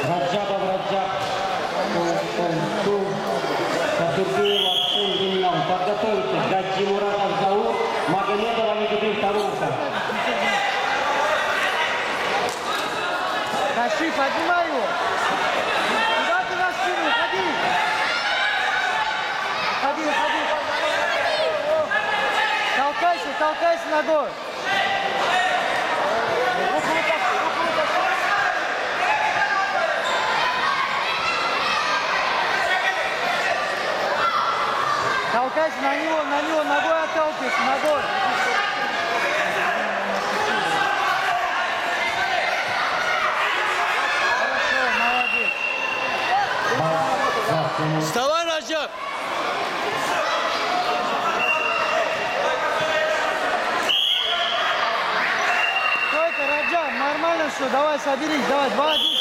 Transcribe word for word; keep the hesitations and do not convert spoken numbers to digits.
Раджабов Раджаб. Сатурбиева Аксун Диньян. Подготовиться. Гаджи Муратов Заур. Магомедова Мегидин Таруха. Тащи, поднимай его. Куда ты нас кинул? Ходи. Ходи, ходи. Толкайся, толкайся ногой. Толкайся на него, на него, ногой отталкивайся, ногой. Вставай, Раджаб! Что это, Раджаб? Нормально все, давай соберись, давай, два один.